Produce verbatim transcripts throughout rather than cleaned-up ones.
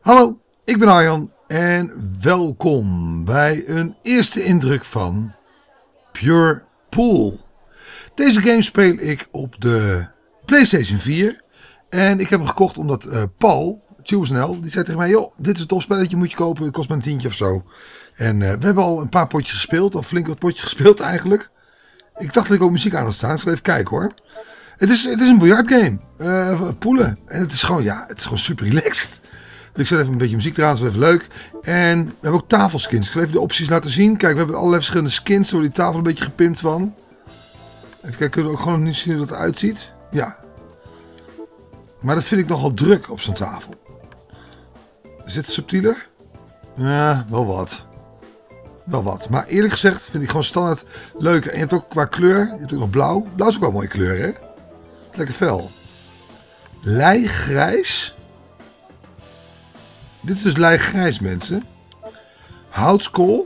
Hallo, ik ben Arjan en welkom bij een eerste indruk van Pure Pool. Deze game speel ik op de PlayStation vier en ik heb hem gekocht omdat uh, Paul, TubeSnel, die zei tegen mij, joh, dit is een tof spelletje, moet je kopen, het kost maar een tientje of zo. En uh, we hebben al een paar potjes gespeeld, of flink wat potjes gespeeld eigenlijk. Ik dacht dat ik ook muziek aan had staan, ik zal even kijken hoor. Het is, het is een biljartgame, uh, poelen, en het is gewoon, ja, het is gewoon super relaxed. Dus ik zet even een beetje muziek eraan, dat is wel even leuk. En we hebben ook tafelskins. Ik zal even de opties laten zien. Kijk, we hebben allerlei verschillende skins. Door die tafel een beetje gepimpt van. Even kijken, kunnen we ook gewoon nu zien hoe dat eruit ziet? Ja. Maar dat vind ik nogal druk op zo'n tafel. Is dit subtieler? Ja, wel wat. Wel wat. Maar eerlijk gezegd vind ik gewoon standaard leuk. En je hebt ook qua kleur, je hebt ook nog blauw. Blauw is ook wel een mooie kleur, hè? Lekker fel. Leigrijs. Dit is dus lijggrijs, mensen. Houtskool.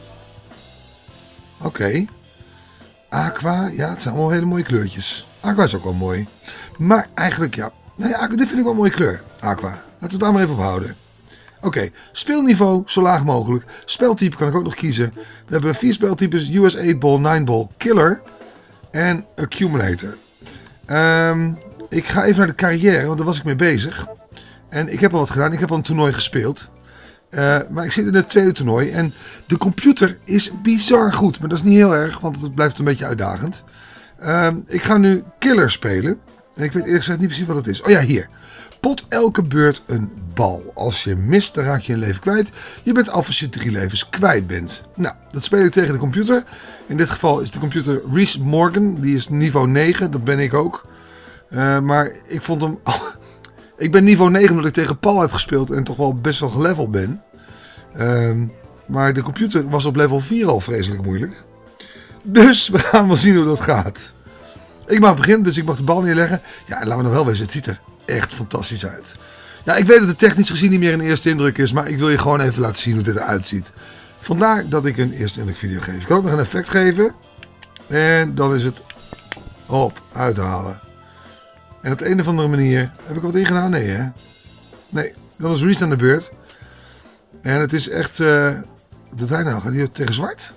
Oké. Okay. Aqua. Ja, het zijn allemaal hele mooie kleurtjes. Aqua is ook wel mooi. Maar eigenlijk, ja. Nee, aqua, dit vind ik wel een mooie kleur. Aqua. Laten we het daar maar even op houden. Oké. Okay. Speelniveau zo laag mogelijk. Speltype kan ik ook nog kiezen. We hebben vier speltypes. U S eight ball, nine ball, Killer en Accumulator. Um, ik ga even naar de carrière, want daar was ik mee bezig. En ik heb al wat gedaan. Ik heb al een toernooi gespeeld. Uh, maar ik zit in het tweede toernooi. En de computer is bizar goed. Maar dat is niet heel erg. Want het blijft een beetje uitdagend. Uh, ik ga nu Killer spelen. En ik weet eerlijk gezegd niet precies wat het is. Oh ja, hier. Pot elke beurt een bal. Als je mist, dan raak je een leven kwijt. Je bent af als je drie levens kwijt bent. Nou, dat speel ik tegen de computer. In dit geval is de computer Rhys Morgan. Die is niveau negen. Dat ben ik ook. Uh, maar ik vond hem... Ik ben niveau negen omdat ik tegen Paul heb gespeeld en toch wel best wel geleveld ben. Um, maar de computer was op level vier al vreselijk moeilijk. Dus we gaan wel zien hoe dat gaat. Ik mag beginnen, dus ik mag de bal neerleggen. Ja, en laten we nog wel wezen, het ziet er echt fantastisch uit. Ja, ik weet dat het technisch gezien niet meer een eerste indruk is, maar ik wil je gewoon even laten zien hoe dit eruit ziet. Vandaar dat ik een eerste indruk video geef. Ik kan ook nog een effect geven. En dan is het op, uithalen. En op de een of andere manier... Heb ik wat ingedaan? Nee, hè? Nee, dan is Rhys aan de beurt. En het is echt... Uh, wat doet hij nou? Gaat hij tegen zwart?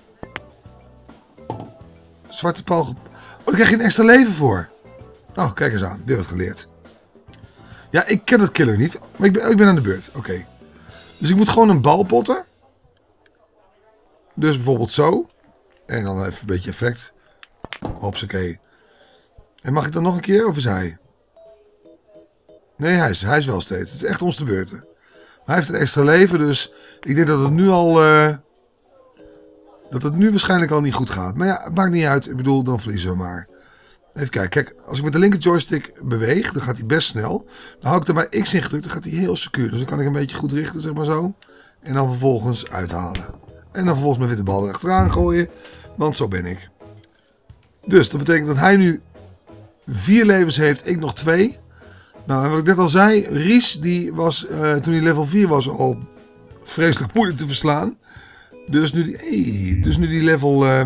Zwarte paal... Oh, daar krijg je een extra leven voor. Oh, kijk eens aan. Weer wat geleerd. Ja, ik ken het Killer niet. Maar ik ben, ik ben aan de beurt. Oké. Okay. Dus ik moet gewoon een bal potten. Dus bijvoorbeeld zo. En dan even een beetje effect. Hopsakee. En mag ik dan nog een keer? Of is hij... Nee, hij is, hij is wel steeds. Het is echt ons de beurten. Maar hij heeft een extra leven, dus ik denk dat het nu al... Uh, dat het nu waarschijnlijk al niet goed gaat. Maar ja, het maakt niet uit. Ik bedoel, dan verliezen we maar. Even kijken. Kijk, als ik met de linker joystick beweeg, dan gaat hij best snel. Dan hou ik er bij X in gedrukt, dan gaat hij heel secuur. Dus dan kan ik een beetje goed richten, zeg maar zo. En dan vervolgens uithalen. En dan vervolgens mijn witte bal erachteraan gooien. Want zo ben ik. Dus dat betekent dat hij nu vier levens heeft, ik nog twee. Nou, en wat ik net al zei, Rhys die was uh, toen hij level vier was al vreselijk moeilijk te verslaan. Dus nu die, hey, dus nu die level, uh,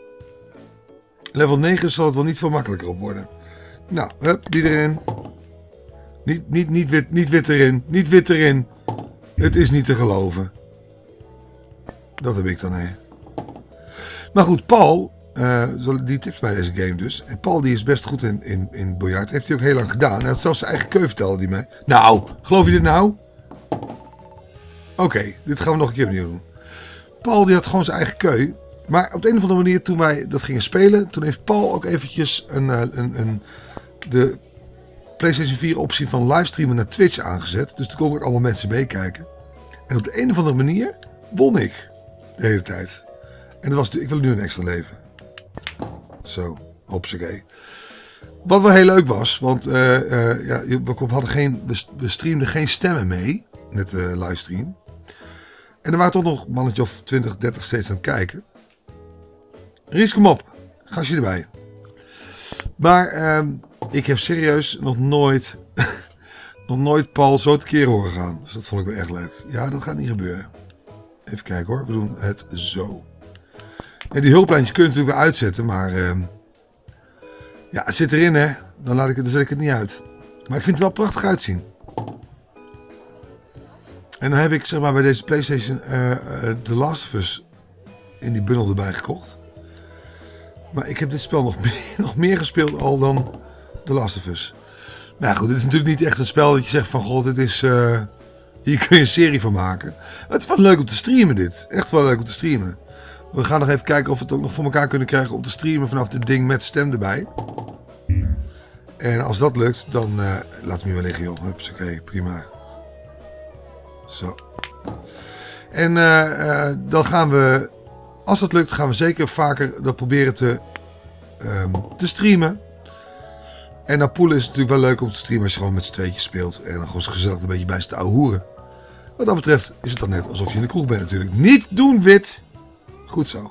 level negen zal het wel niet veel makkelijker op worden. Nou, hup, die erin. Niet, niet, niet, wit, niet wit erin, niet wit erin. Het is niet te geloven. Dat heb ik dan, hè. Maar goed, Paul... Uh, die tips bij deze game dus. En Paul die is best goed in, in, in biljart. Heeft hij ook heel lang gedaan. Hij had zelfs zijn eigen keu, vertelde hij mij. Nou, geloof je dit nou? Oké, okay, dit gaan we nog een keer opnieuw doen. Paul die had gewoon zijn eigen keu. Maar op de een of andere manier toen wij dat gingen spelen. Toen heeft Paul ook eventjes een, een, een, de PlayStation vier optie van livestreamen naar Twitch aangezet. Dus toen konden ook allemaal mensen meekijken. En op de een of andere manier won ik. De hele tijd. En dat was, ik wil nu een extra leven. Zo, hopsakee. Wat wel heel leuk was, want uh, uh, ja, we, hadden geen, we streamden geen stemmen mee met de livestream. En er waren toch nog een mannetje of twintig, dertig steeds aan het kijken. Rhys, kom op. Gastje erbij. Maar uh, ik heb serieus nog nooit, nog nooit Paul zo tekeer horen gaan. Dus dat vond ik wel echt leuk. Ja, dat gaat niet gebeuren. Even kijken hoor, we doen het zo. Ja, die hulplijntjes kun je natuurlijk weer uitzetten, maar uh, ja, het zit erin hè. Dan, laat ik het, dan zet ik het niet uit. Maar ik vind het wel prachtig uitzien. En dan heb ik zeg maar bij deze PlayStation uh, uh, The Last of Us in die bundel erbij gekocht. Maar ik heb dit spel nog meer, nog meer gespeeld al dan The Last of Us. Nou goed, dit is natuurlijk niet echt een spel dat je zegt van god, dit is... Uh, hier kun je een serie van maken. Maar het is wel leuk om te streamen dit. Echt wel leuk om te streamen. We gaan nog even kijken of we het ook nog voor elkaar kunnen krijgen om te streamen vanaf dit ding met stem erbij. En als dat lukt, dan uh, laat me wel liggen joh. Hups, oké, okay, prima. Zo. En uh, uh, dan gaan we, als dat lukt, gaan we zeker vaker dat proberen te, um, te streamen. En naar poelen is het natuurlijk wel leuk om te streamen als je gewoon met z'n tweetjes speelt. En dan gewoon gezellig een beetje bij z'n te ouwehoeren. Wat dat betreft is het dan net alsof je in de kroeg bent natuurlijk. Niet doen, wit! Goed zo.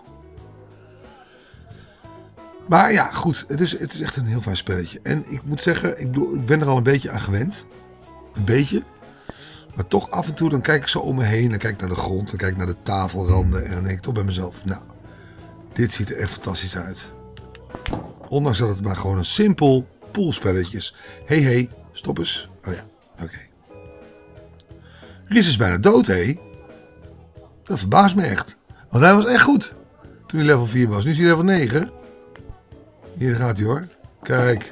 Maar ja, goed. Het is, het is echt een heel fijn spelletje. En ik moet zeggen, ik, bedoel, ik ben er al een beetje aan gewend. Een beetje. Maar toch af en toe, dan kijk ik zo om me heen. Dan kijk ik naar de grond, dan kijk ik naar de tafelranden. En dan denk ik toch bij mezelf, nou, dit ziet er echt fantastisch uit. Ondanks dat het maar gewoon een simpel poolspelletje is. Hé, hey, hé, hey, stop eens. Oh ja, oké. Okay. Ries is bijna dood, hé. Dat verbaast me echt. Want hij was echt goed. Toen hij level vier was. Nu is hij level negen. Hier gaat hij hoor. Kijk.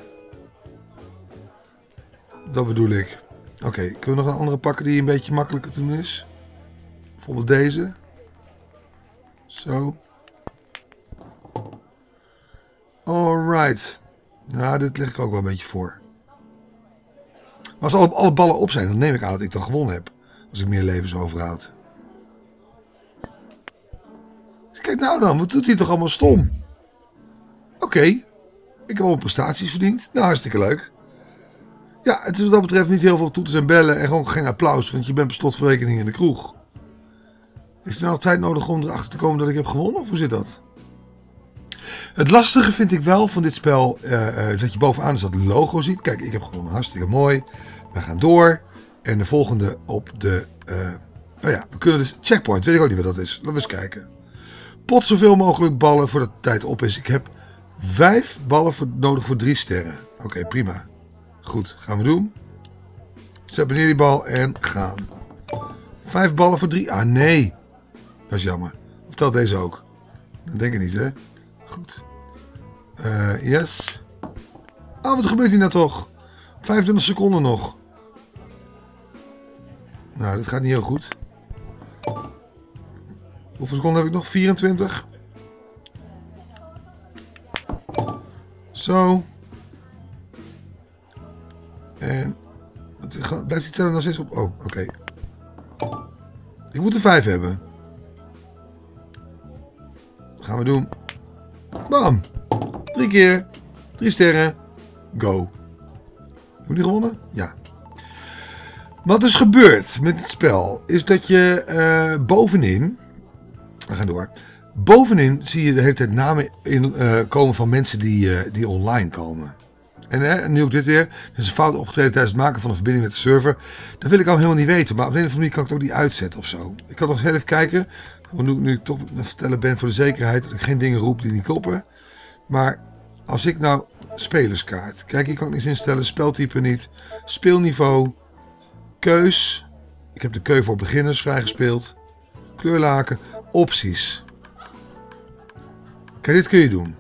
Dat bedoel ik. Oké, okay, kunnen we nog een andere pakken die een beetje makkelijker te doen is? Bijvoorbeeld deze. Zo. Alright. Nou, dit leg ik ook wel een beetje voor. Maar als alle, alle ballen op zijn, dan neem ik aan dat ik dan gewonnen heb. Als ik meer levens overhoud. Dus kijk nou dan, wat doet hij toch allemaal stom? Oké. Okay. Ik heb allemaal prestaties verdiend. Nou, hartstikke leuk. Ja, het is wat dat betreft niet heel veel toeters en bellen en gewoon geen applaus, want je bent per slotverrekening in de kroeg. Heeft er nou nog tijd nodig om erachter te komen dat ik heb gewonnen, of hoe zit dat? Het lastige vind ik wel van dit spel, uh, uh, dat je bovenaan dus dat logo ziet. Kijk, ik heb gewonnen, hartstikke mooi. We gaan door. En de volgende op de... Uh, oh ja, we kunnen dus... Checkpoint, weet ik ook niet wat dat is. Laten we eens kijken. Pot zoveel mogelijk ballen voordat de tijd op is. Ik heb vijf ballen voor, nodig voor drie sterren. Oké, okay, prima. Goed, gaan we doen. Zet neer die bal en gaan. Vijf ballen voor drie. Ah, nee. Dat is jammer. Of telt deze ook? Dat denk ik niet, hè? Goed. Uh, yes. Ah, wat gebeurt hier nou toch? vijfentwintig seconden nog. Nou, dit gaat niet heel goed. Hoeveel seconden heb ik nog? vierentwintig. Zo. En... Blijft die teller nog steeds op? Oh, oké. Okay. Ik moet er vijf hebben. Gaan we doen. Bam. Drie keer. Drie sterren. Go. Heb ik die gewonnen? Ja. Wat is gebeurd met het spel is dat je uh, bovenin... We gaan door. Bovenin zie je de hele tijd namen in, uh, komen van mensen die, uh, die online komen. En uh, nu ook dit weer. Er is een fout opgetreden tijdens het maken van een verbinding met de server. Dat wil ik al helemaal niet weten. Maar op de een of andere manier kan ik het ook niet uitzetten of zo. Ik kan nog eens even kijken. Nu, nu ik toch aan het vertellen ben voor de zekerheid. Dat ik geen dingen roep die niet kloppen. Maar als ik nou spelerskaart. Kijk, hier kan ik niks instellen. Speltype niet. Speelniveau. Keus. Ik heb de keu voor beginners vrijgespeeld. Kleurlaken. Opties. Kijk, dit kun je doen.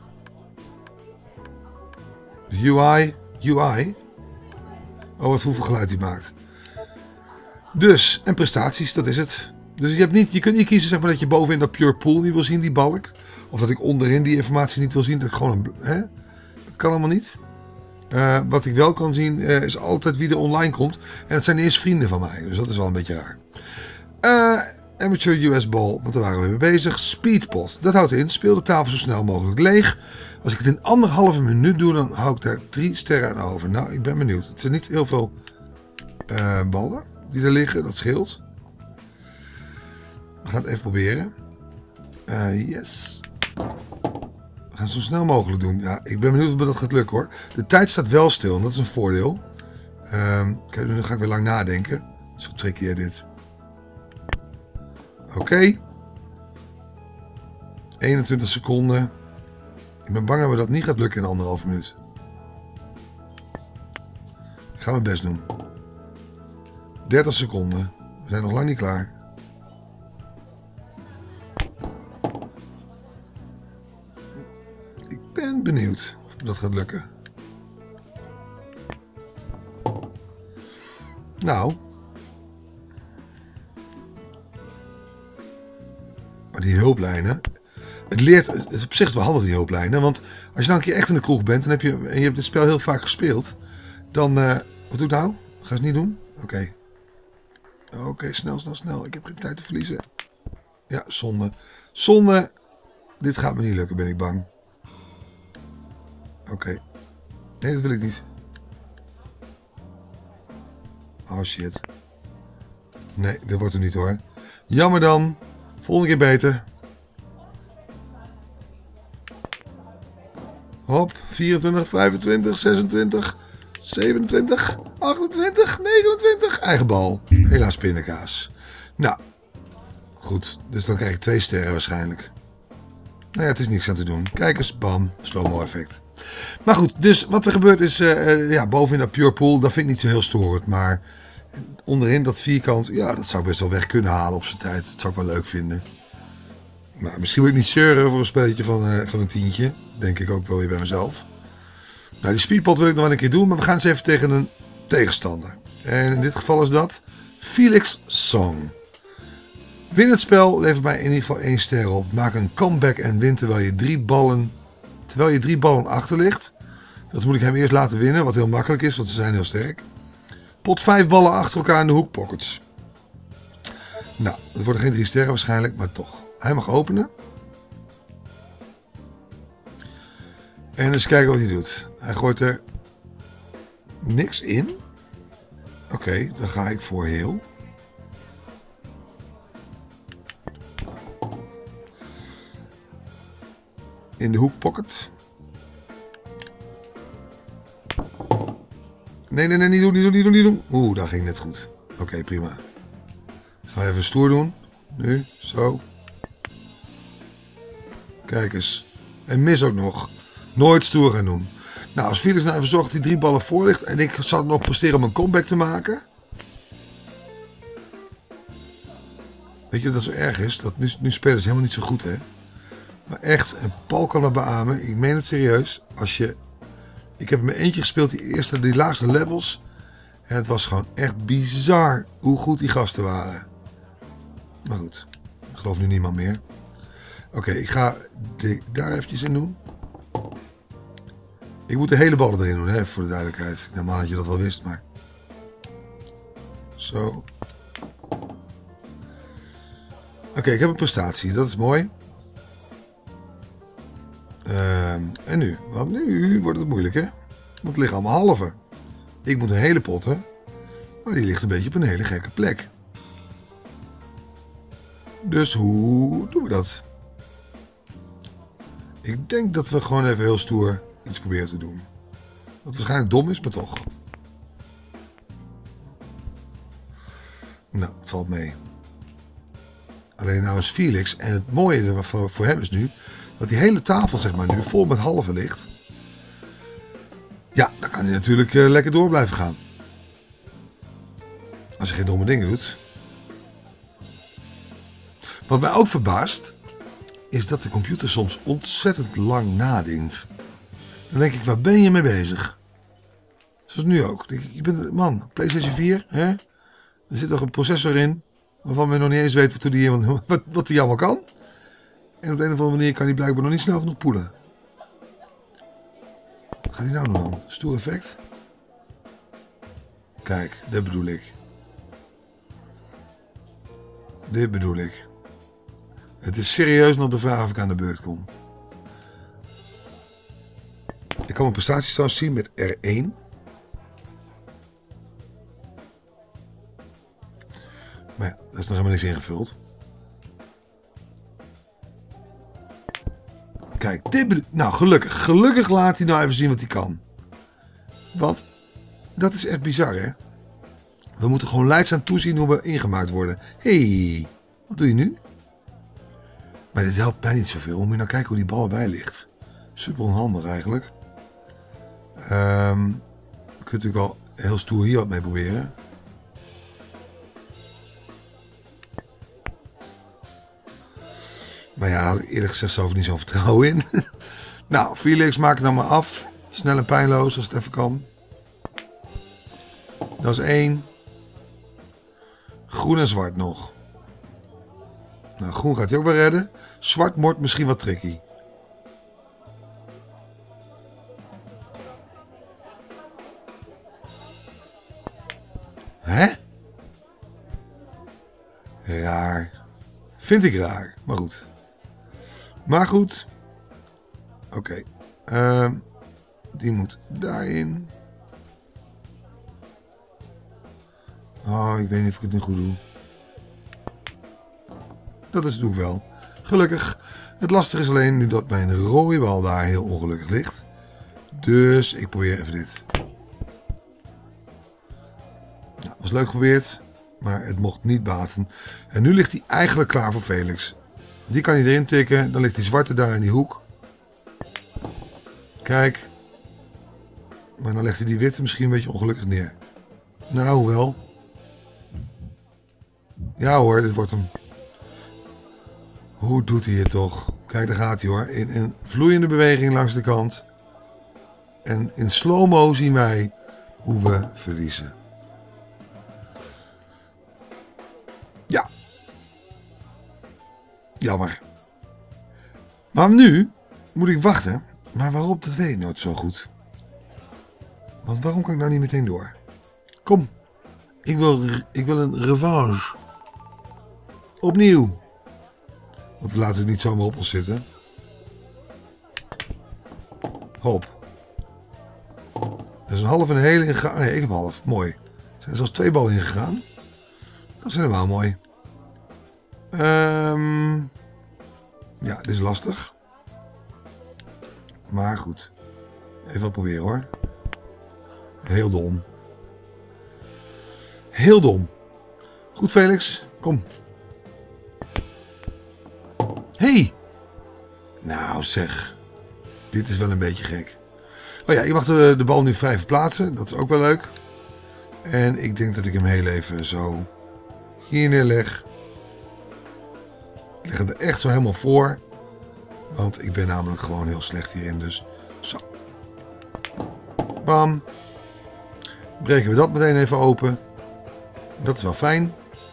De U I. U I. Oh, wat hoeveel geluid die maakt. Dus, en prestaties, dat is het. Dus je, hebt niet, je kunt niet kiezen zeg maar, dat je bovenin dat pure pool niet wil zien, die balk. Of dat ik onderin die informatie niet wil zien. Dat ik gewoon een, hè? Dat kan allemaal niet. Uh, wat ik wel kan zien uh, is altijd wie er online komt. En dat zijn eerst vrienden van mij. Dus dat is wel een beetje raar. Uh, Amateur U S Ball, want daar waren we mee bezig. Speedpot, dat houdt in. Speel de tafel zo snel mogelijk leeg. Als ik het in anderhalve minuut doe, dan hou ik daar drie sterren aan over. Nou, ik ben benieuwd. Het zijn niet heel veel uh, ballen die er liggen. Dat scheelt. We gaan het even proberen. Uh, yes. We gaan het zo snel mogelijk doen. Ja, ik ben benieuwd of dat gaat lukken hoor. De tijd staat wel stil en dat is een voordeel. Um, kijk, nu ga ik weer lang nadenken. Zo tricky hè, dit. Oké. Okay. eenentwintig seconden. Ik ben bang dat we dat niet gaat lukken in anderhalf minuut. Ik ga mijn best doen. dertig seconden. We zijn nog lang niet klaar. Ik ben benieuwd of dat gaat lukken. Nou. Maar die hulplijnen. Het leert, het is op zich wel handig die hulplijnen. Want als je nou een keer echt in de kroeg bent en, heb je, en je hebt dit spel heel vaak gespeeld. Dan, uh, wat doe ik nou? Ga je het niet doen? Oké. Okay. Oké, okay, snel, snel, snel. Ik heb geen tijd te verliezen. Ja, zonde. Zonde. Dit gaat me niet lukken, ben ik bang. Oké. Okay. Nee, dat wil ik niet. Oh shit. Nee, dat wordt hem niet hoor. Jammer dan. Volgende keer beter. Hop, vierentwintig, vijfentwintig, zesentwintig, zevenentwintig, achtentwintig, negenentwintig. Eigen bal. Helaas pindakaas. Nou, goed. Dus dan krijg ik twee sterren waarschijnlijk. Nou ja, het is niks aan te doen. Kijk eens, bam, slow-mo effect. Maar goed, dus wat er gebeurt is, uh, uh, ja, bovenin dat pure pool, dat vind ik niet zo heel storend. Maar onderin dat vierkant, ja, dat zou ik best wel weg kunnen halen op zijn tijd. Dat zou ik wel leuk vinden. Maar misschien wil ik niet zeuren voor een spelletje van, uh, van een tientje. Denk ik ook wel weer bij mezelf. Nou, die speedpot wil ik nog wel een keer doen, maar we gaan eens even tegen een tegenstander. En in dit geval is dat Felix Song. Win het spel, lever mij in ieder geval één ster op. Maak een comeback en win terwijl je drie ballen, terwijl je drie ballen achter ligt. Dat moet ik hem eerst laten winnen, wat heel makkelijk is, want ze zijn heel sterk. Pot vijf ballen achter elkaar in de hoekpockets. Nou, het worden geen drie sterren waarschijnlijk, maar toch. Hij mag openen. En eens kijken wat hij doet. Hij gooit er niks in. Oké, okay, dan ga ik voor heel. In de hoekpocket. Nee, nee, nee, niet doen, niet doen, niet doen, niet doen. Oeh, dat ging net goed. Oké, okay, prima. Gaan we even stoer doen. Nu, zo. Kijk eens. En mis ook nog. Nooit stoer gaan doen. Nou, als Felix nou even zorgt dat hij drie ballen voor ligt. En ik zou nog presteren om een comeback te maken. Weet je dat zo erg is? Dat nu, nu spelen ze helemaal niet zo goed, hè? Maar echt, en Paul kan dat beamen. Ik meen het serieus. Als je... Ik heb met eentje gespeeld, die eerste, die laagste levels. En het was gewoon echt bizar hoe goed die gasten waren. Maar goed, ik geloof nu niemand meer. Oké, okay, ik ga de, daar eventjes in doen. Ik moet de hele ballen erin doen, hè, voor de duidelijkheid. Normaal dat je dat wel wist, maar... Zo. Oké, okay, ik heb een prestatie, dat is mooi. Um, en nu? Want nu wordt het moeilijk, hè? Want het ligt allemaal halve. Ik moet een hele potten, maar die ligt een beetje op een hele gekke plek. Dus hoe doen we dat? Ik denk dat we gewoon even heel stoer iets proberen te doen. Wat waarschijnlijk dom is, maar toch. Nou, het valt mee. Alleen nou is Felix, en het mooie voor, voor hem is nu, dat die hele tafel zeg maar nu vol met halve ligt. Ja, dan kan hij natuurlijk uh, lekker door blijven gaan. Als hij geen domme dingen doet. Wat mij ook verbaast, is dat de computer soms ontzettend lang nadenkt. Dan denk ik, waar ben je mee bezig? Zoals nu ook. Denk ik, je bent, man, PlayStation vier, hè? Er zit toch een processor in, waarvan we nog niet eens weten wat die, wat, wat die allemaal kan. En op de een of andere manier kan hij blijkbaar nog niet snel genoeg poelen. Wat gaat hij nou doen dan? Stoer effect? Kijk, dit bedoel ik. Dit bedoel ik. Het is serieus nog de vraag of ik aan de beurt kom. Ik kan mijn prestaties trouwens zien met R één. Maar ja, daar is nog helemaal niks ingevuld. Kijk, dit bedoel... Nou, gelukkig. Gelukkig laat hij nou even zien wat hij kan. Want dat is echt bizar, hè? We moeten gewoon leidzaam toezien hoe we ingemaakt worden. Hé, hey, wat doe je nu? Maar dit helpt mij niet zoveel. Moet je nou kijken hoe die bal erbij ligt. Super onhandig eigenlijk. Um, je kunt natuurlijk al heel stoer hier wat mee proberen. Maar ja, daar had ik eerlijk gezegd zelf niet zo'n vertrouwen in. Nou, Felix, maak het nou maar af. Snel en pijnloos als het even kan. Dat is één. Groen en zwart nog. Nou, groen gaat hij ook wel redden. Zwart wordt misschien wat tricky. Hè? Raar. Vind ik raar, maar goed. Maar goed. Oké. Okay. Uh, die moet daarin. Oh, ik weet niet of ik het nu goed doe. Dat is het ook wel. Gelukkig. Het lastige is alleen nu dat mijn rode bal daar heel ongelukkig ligt. Dus ik probeer even dit. Nou, was leuk geprobeerd. Maar het mocht niet baten. En nu ligt hij eigenlijk klaar voor Felix. Die kan hij erin tikken. Dan ligt die zwarte daar in die hoek. Kijk. Maar dan legt hij die witte misschien een beetje ongelukkig neer. Nou, hoewel. Ja hoor, dit wordt hem. Hoe doet hij het toch? Kijk, daar gaat hij hoor. In een vloeiende beweging langs de kant. En in slow-mo zien wij hoe we verliezen. Ja. Jammer. Maar nu moet ik wachten. Maar waarop, dat weet ik nooit zo goed. Want waarom kan ik nou niet meteen door? Kom. Ik wil, ik wil een revanche. Opnieuw. Want we laten het niet zomaar op ons zitten. Hop. Er is een half en een hele ingegaan. Nee, ik heb half. Mooi. Er zijn zelfs twee ballen ingegaan. Dat is helemaal mooi. Um, ja, dit is lastig. Maar goed. Even wat proberen hoor. Heel dom. Heel dom. Goed Felix, kom. Hey. Nou zeg. Dit is wel een beetje gek. Oh ja, je mag de, de bal nu vrij verplaatsen. Dat is ook wel leuk. En ik denk dat ik hem heel even zo hier neerleg. Ik leg hem er echt zo helemaal voor. Want ik ben namelijk gewoon heel slecht hierin. Dus zo. Bam. Breken we dat meteen even open. Dat is wel fijn.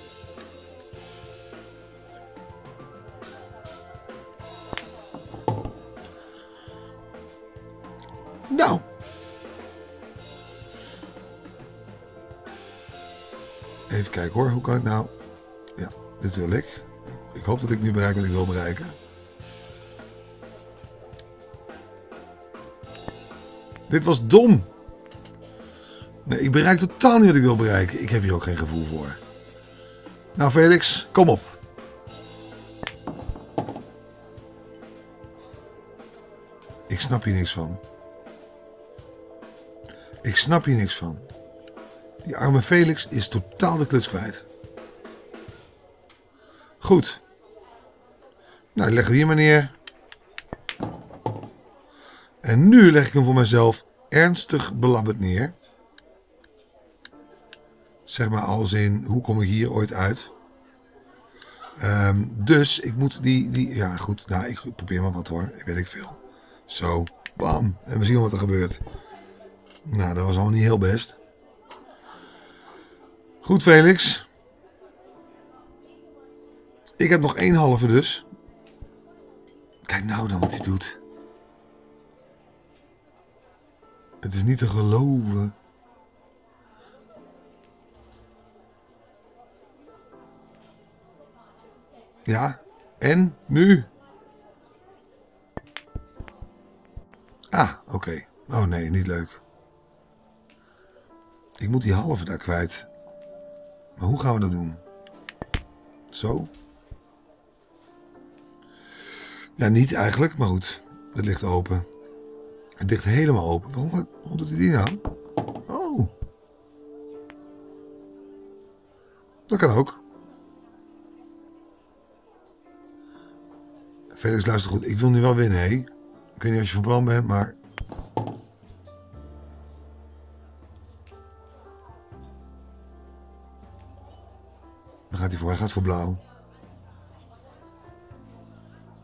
Nou. Even kijken hoor. Hoe kan ik nou... Ja, dit wil ik. Ik hoop dat ik nu bereik wat ik wil bereiken. Dit was dom. Nee, ik bereik totaal niet wat ik wil bereiken. Ik heb hier ook geen gevoel voor. Nou Felix, kom op. Ik snap hier niks van. Ik snap hier niks van. Die arme Felix is totaal de kluts kwijt. Goed. Nou, die leggen we hier maar neer. En nu leg ik hem voor mezelf ernstig belabberd neer. Zeg maar als in, hoe kom ik hier ooit uit? Um, dus ik moet die, die... Ja goed, nou ik probeer maar wat hoor. Ik weet ik veel. Zo, bam. En we zien wat er gebeurt. Nou, dat was allemaal niet heel best. Goed Felix. Ik heb nog één halve dus. Kijk nou dan wat hij doet. Het is niet te geloven. Ja, en nu? Ah, oké. Okay. Oh nee, niet leuk. Ik moet die halve daar kwijt. Maar hoe gaan we dat doen? Zo. Ja, niet eigenlijk, maar goed. Het ligt open. Het ligt helemaal open. Waarom, waarom doet hij die nou? Oh. Dat kan ook. Felix, luister goed. Ik wil nu wel winnen, hé. Ik weet niet of je van plan bent, maar... Dan gaat hij voor. Hij gaat voor blauw.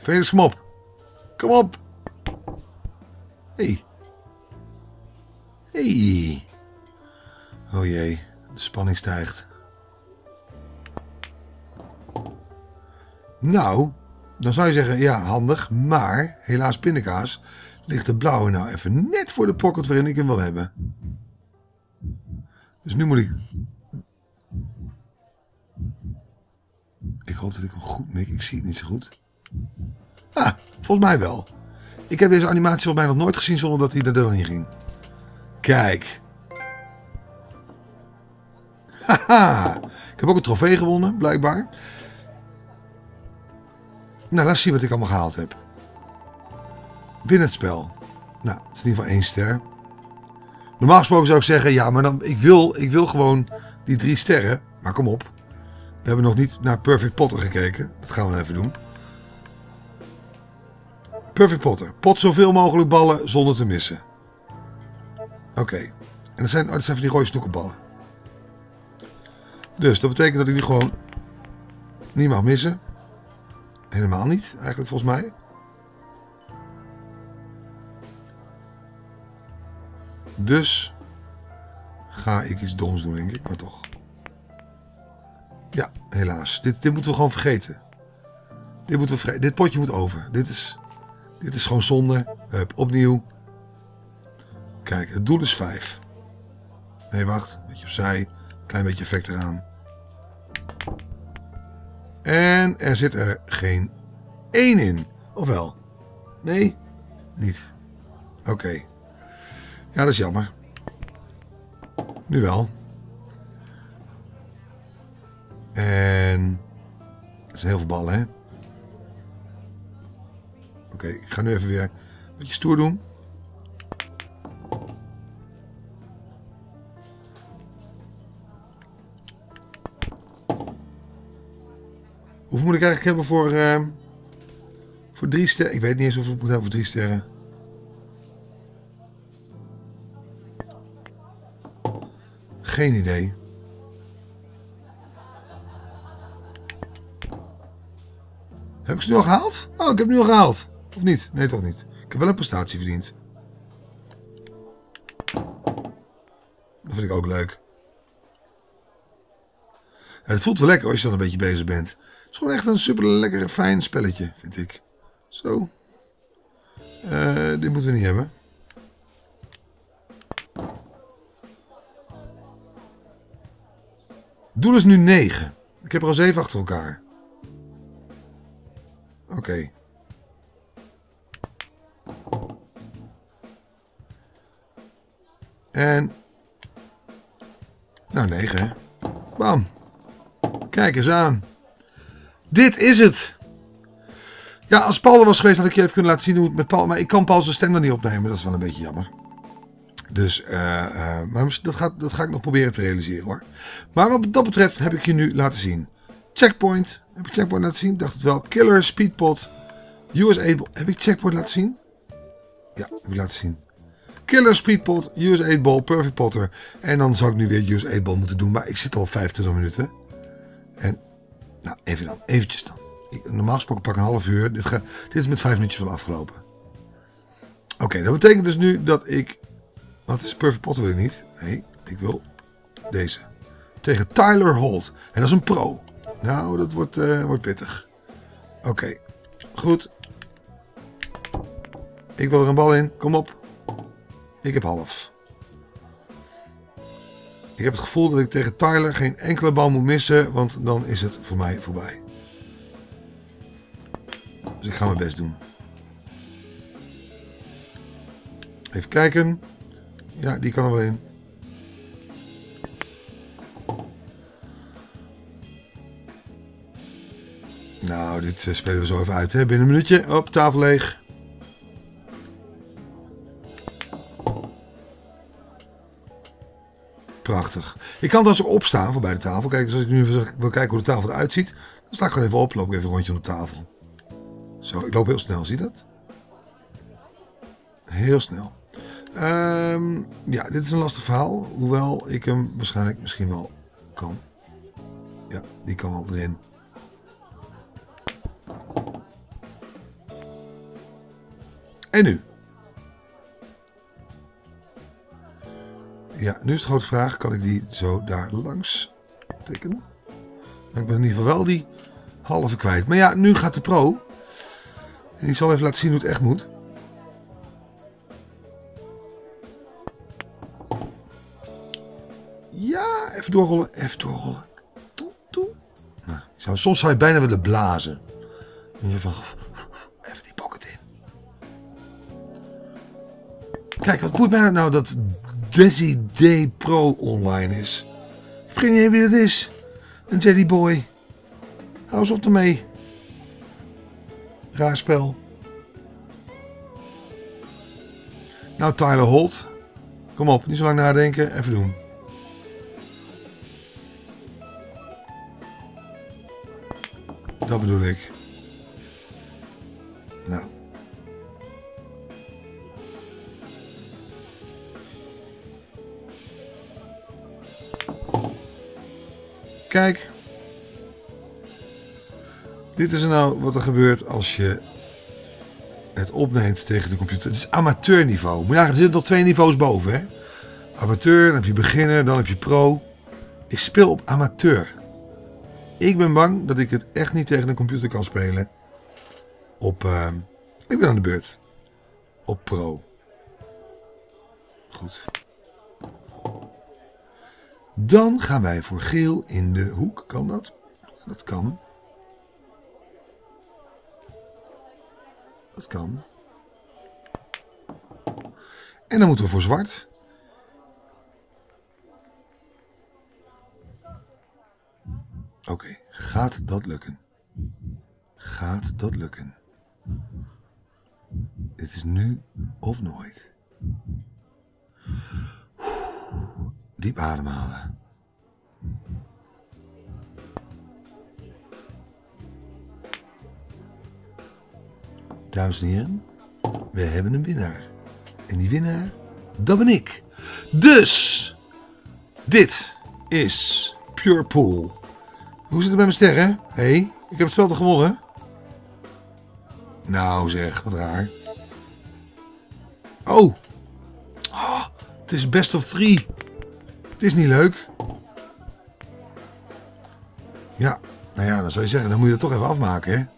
Felix, kom op. Kom op. Hey. Hey. Oh jee, de spanning stijgt. Nou, dan zou je zeggen, ja, handig. Maar, helaas pindakaas, ligt de blauwe nou even net voor de pocket waarin ik hem wil hebben. Dus nu moet ik... Ik hoop dat ik hem goed mik. Ik zie het niet zo goed. Ah, volgens mij wel. Ik heb deze animatie volgens mij nog nooit gezien zonder dat hij er doorheen ging. Kijk. Haha. Ik heb ook een trofee gewonnen, blijkbaar. Nou, laat zien wat ik allemaal gehaald heb. Win het spel. Nou, het is in ieder geval één ster. Normaal gesproken zou ik zeggen, ja, maar dan, ik, wil, ik wil gewoon die drie sterren. Maar kom op. We hebben nog niet naar Perfect Potter gekeken. Dat gaan we even doen. Perfect Potter. Pot zoveel mogelijk ballen zonder te missen. Oké. Okay. En dat zijn, oh, dat zijn van die rode snoekenballen. Dus dat betekent dat ik nu gewoon niet mag missen. Helemaal niet, eigenlijk volgens mij. Dus ga ik iets doms doen, denk ik, maar toch. Ja, helaas. Dit, dit moeten we gewoon vergeten. Dit, moeten we vergeten. Dit potje moet over. Dit is, dit is gewoon zonde. Hup, opnieuw. Kijk, het doel is vijf. Nee, wacht. Een beetje opzij. Klein beetje effect eraan. En er zit er geen één in. Of wel? Nee? Niet. Oké. Okay. Ja, dat is jammer. Nu wel. En... Dat zijn heel veel ballen, hè? Oké, okay, ik ga nu even weer een beetje stoer doen. Hoeveel moet ik eigenlijk hebben voor... Uh, voor drie sterren? Ik weet niet eens hoeveel ik moet hebben voor drie sterren. Geen idee. Heb ik ze nu al gehaald? Oh, ik heb nu al gehaald. Of niet? Nee, toch niet. Ik heb wel een prestatie verdiend. Dat vind ik ook leuk. Ja, het voelt wel lekker als je dan een beetje bezig bent. Het is gewoon echt een super lekker fijn spelletje, vind ik. Zo. Uh, dit moeten we niet hebben. Doel is nu negen. Ik heb er al zeven achter elkaar. Oké. Okay. En... Nou, negen, hè. Bam. Kijk eens aan. Dit is het. Ja, als Paul er was geweest had ik je even kunnen laten zien hoe het met Paul... Maar ik kan Paul zijn stem dan niet opnemen. Dat is wel een beetje jammer. Dus, uh, uh, maar dat, gaat, dat ga ik nog proberen te realiseren, hoor. Maar wat dat betreft heb ik je nu laten zien. Checkpoint. Heb ik Checkpoint laten zien? Ik dacht het wel. Killer, Speedpot, U S A Ball. Heb ik Checkpoint laten zien? Ja, heb ik laten zien. Killer, Speedpot, U S A Ball, Perfect Potter. En dan zou ik nu weer U S A Ball moeten doen. Maar ik zit al vijfentwintig minuten. En, nou, even dan. Eventjes dan. Ik, normaal gesproken pak ik een half uur. Dit, ga, dit is met vijf minuutjes van afgelopen. Oké, okay, dat betekent dus nu dat ik... Wat is Perfect Potter wil ik niet? Nee, ik wil deze. Tegen Tyler Holt. En dat is een pro. Nou, dat wordt, uh, wordt pittig. Oké, okay. Goed. Ik wil er een bal in. Kom op. Ik heb half. Ik heb het gevoel dat ik tegen Tyler geen enkele bal moet missen. Want dan is het voor mij voorbij. Dus ik ga mijn best doen. Even kijken. Ja, die kan er wel in. Nou, dit uh, spelen we zo even uit, hè. Binnen een minuutje. Op, tafel leeg. Prachtig. Ik kan dan zo opstaan voor bij de tafel. Kijk, dus als ik nu wil kijken hoe de tafel eruit ziet, dan sta ik gewoon even op. Loop ik even een rondje om de tafel. Zo, ik loop heel snel. Zie je dat? Heel snel. Um, ja, dit is een lastig verhaal. Hoewel ik hem waarschijnlijk misschien wel kan. Ja, die kan wel erin. En nu? Ja, nu is de grote vraag, kan ik die zo daar langs tikken? Ik ben in ieder geval wel die halve kwijt. Maar ja, nu gaat de pro. En die zal even laten zien hoe het echt moet. Ja, even doorrollen, even doorrollen. Toe, toe. Nou, zou, soms zou je bijna willen blazen. En je van, even die pocket in. Kijk, wat boeit mij nou dat Desi Day Pro online is? Ik heb geen idee wie dat is. Een Jedi Boy. Hou eens op ermee. Raar spel. Nou, Tyler Holt. Kom op, niet zo lang nadenken. Even doen. Dat bedoel ik. Nou. Kijk. Dit is er nou wat er gebeurt als je het opneemt tegen de computer. Het is amateurniveau. Moet je nagaan, er zitten nog twee niveaus boven. Hè? Amateur, dan heb je beginner, dan heb je pro. Ik speel op amateur. Ik ben bang dat ik het echt niet tegen een computer kan spelen. Op, uh, ik ben aan de beurt. Op pro. Goed. Dan gaan wij voor geel in de hoek. Kan dat? Dat kan. Dat kan. En dan moeten we voor zwart. Oké, okay. Gaat dat lukken? Gaat dat lukken? Dit is nu of nooit. Diep ademhalen. Dames en heren, we hebben een winnaar. En die winnaar, dat ben ik. Dus, dit is Pure Pool. Hoe zit het met mijn sterren? Hé, hey, ik heb het spel toch gewonnen? Nou zeg, wat raar. Oh. Oh, het is best of three. Het is niet leuk. Ja, nou ja, dan zou je zeggen, dan moet je het toch even afmaken, hè?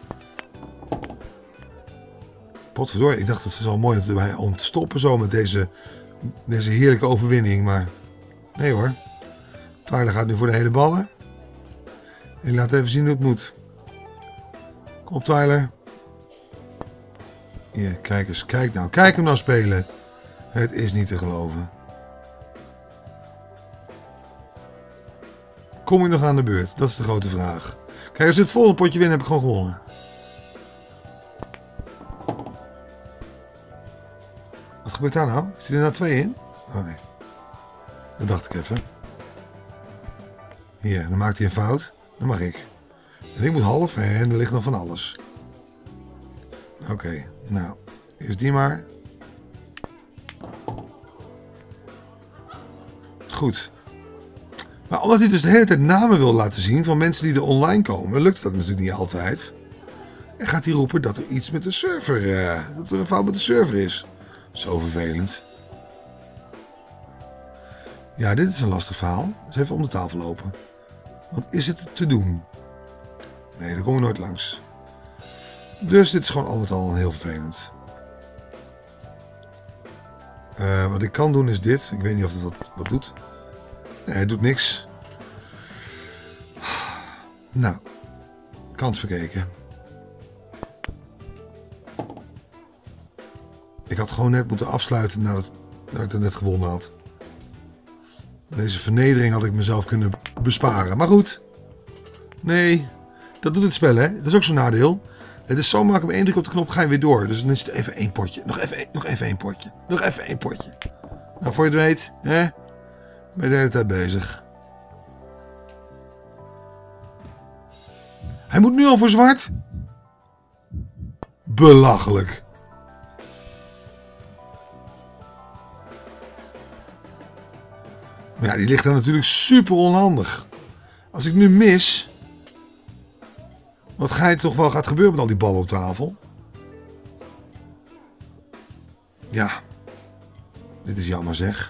Potverdorie, ik dacht dat het is al mooi om te, om te stoppen zo met deze, deze heerlijke overwinning, maar nee hoor. Tyler gaat nu voor de hele ballen. En laat even zien hoe het moet. Kom op Tyler. Hier, kijk eens, kijk nou, kijk hem nou spelen. Het is niet te geloven. Kom ik nog aan de beurt? Dat is de grote vraag. Kijk, als we het volgende potje winnen, heb ik gewoon gewonnen. Wat gebeurt daar nou? Zit er nou twee in? Oh nee. Dat dacht ik even. Hier, dan maakt hij een fout. Dan mag ik. En ik moet half en er ligt nog van alles. Oké, okay, nou. Eerst die maar. Goed. Maar omdat hij dus de hele tijd namen wil laten zien van mensen die er online komen, lukt dat natuurlijk niet altijd. En gaat hij roepen dat er iets met de server, uh, dat er een fout met de server is. Zo vervelend. Ja, dit is een lastig verhaal. Dus even om de tafel lopen. Wat is het te doen? Nee, daar kom ik nooit langs. Dus dit is gewoon al met al heel vervelend. Uh, wat ik kan doen is dit. Ik weet niet of het wat, wat doet. Nee, het doet niks. Nou, kans verkeken. Ik had gewoon net moeten afsluiten nadat, nadat ik het net gewonnen had. Deze vernedering had ik mezelf kunnen besparen. Maar goed. Nee, dat doet het spel, hè. Dat is ook zo'n nadeel. Het is zo makkelijk, op één druk op de knop ga je weer door. Dus dan is het even één potje. Nog even, nog even één potje. Nog even één potje. Nou, voor je het weet, hè, ben je de hele tijd bezig. Hij moet nu al voor zwart. Belachelijk. Maar ja, die ligt daar natuurlijk super onhandig. Als ik nu mis... Wat ga je toch wel gaat gebeuren met al die ballen op tafel? Ja. Dit is jammer zeg.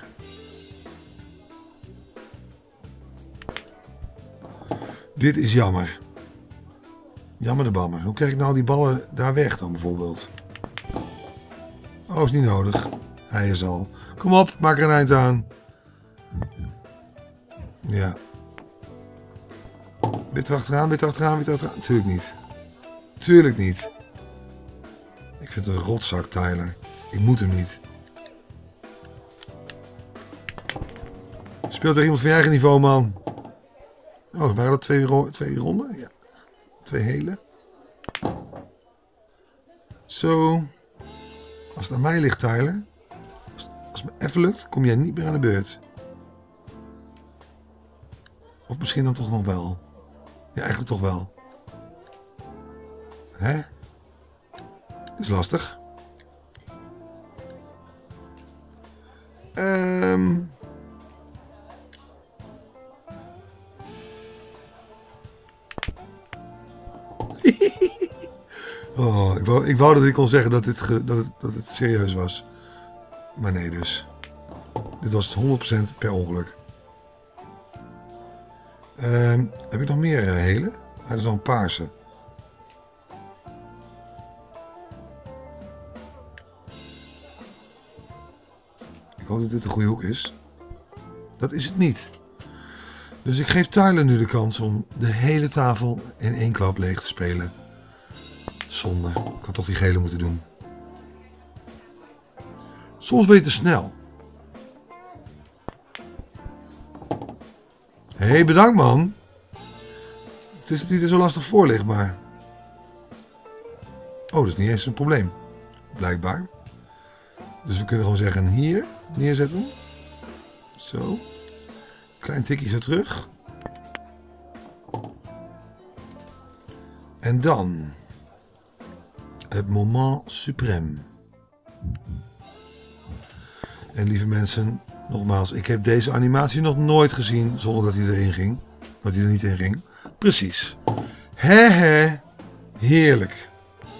Dit is jammer. Jammer de bammer. Hoe krijg ik nou die ballen daar weg dan bijvoorbeeld? Oh, is niet nodig. Hij is al. Kom op, maak er een eind aan. Ja. Wit erachteraan, wit erachteraan, wit erachteraan. Tuurlijk niet. Tuurlijk niet. Ik vind het een rotzak, Tyler. Ik moet hem niet. Speelt er iemand van je eigen niveau, man? Oh, waren dat twee, ro twee ronden? Ja. Twee hele. Zo. Als het aan mij ligt, Tyler. Als, als het me even lukt, kom jij niet meer aan de beurt. Of misschien dan toch nog wel. Ja, eigenlijk toch wel. Hè? Is lastig. Ehm... Um... Oh, ik wou, ik wou dat ik kon zeggen dat, dit ge, dat, het, dat het serieus was. Maar nee dus. Dit was honderd procent per ongeluk. Um, heb ik nog meer uh, hele? Ah, dat is al een paarse. Ik hoop dat dit een goede hoek is. Dat is het niet. Dus ik geef Tyler nu de kans om de hele tafel in één klap leeg te spelen. Zonde. Ik had toch die gele moeten doen. Soms ben je te snel. Hé, hey, bedankt man. Het is dat hij er zo lastig voor ligt, maar... Oh, dat is niet eens een probleem. Blijkbaar. Dus we kunnen gewoon zeggen hier neerzetten. Zo. Klein tikje zo terug. En dan... Het moment suprême. En lieve mensen, nogmaals, ik heb deze animatie nog nooit gezien zonder dat hij erin ging. Dat hij er niet in ging. Precies. He he. Heerlijk.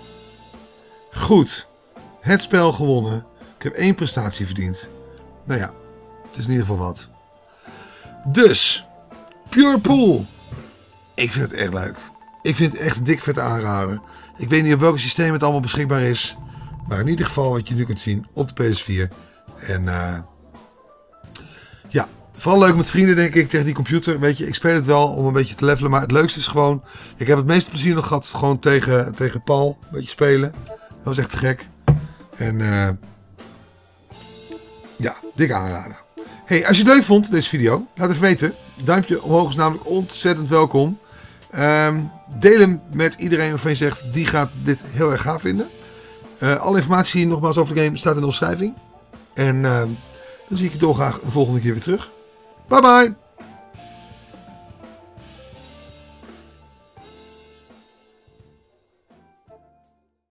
Goed. Het spel gewonnen. Ik heb één prestatie verdiend. Nou ja, het is in ieder geval wat. Dus, Pure Pool. Ik vind het echt leuk. Ik vind het echt een dik vet aanrader. Ik weet niet op welk systeem het allemaal beschikbaar is. Maar in ieder geval wat je nu kunt zien op de P S vier. En uh, ja, vooral leuk met vrienden denk ik tegen die computer. Weet je, ik speel het wel om een beetje te levelen. Maar het leukste is gewoon, ik heb het meeste plezier nog gehad gewoon tegen, tegen Paul. Een beetje spelen. Dat was echt te gek. En uh, ja, dik aanraden. Hey, als je het leuk vond, deze video, laat even weten. Duimpje omhoog is namelijk ontzettend welkom. Um, deel hem met iedereen waarvan je zegt, die gaat dit heel erg gaaf vinden. Uh, alle informatie nogmaals over de game staat in de omschrijving. En uh, dan zie ik je dolgraag een volgende keer weer terug. Bye bye!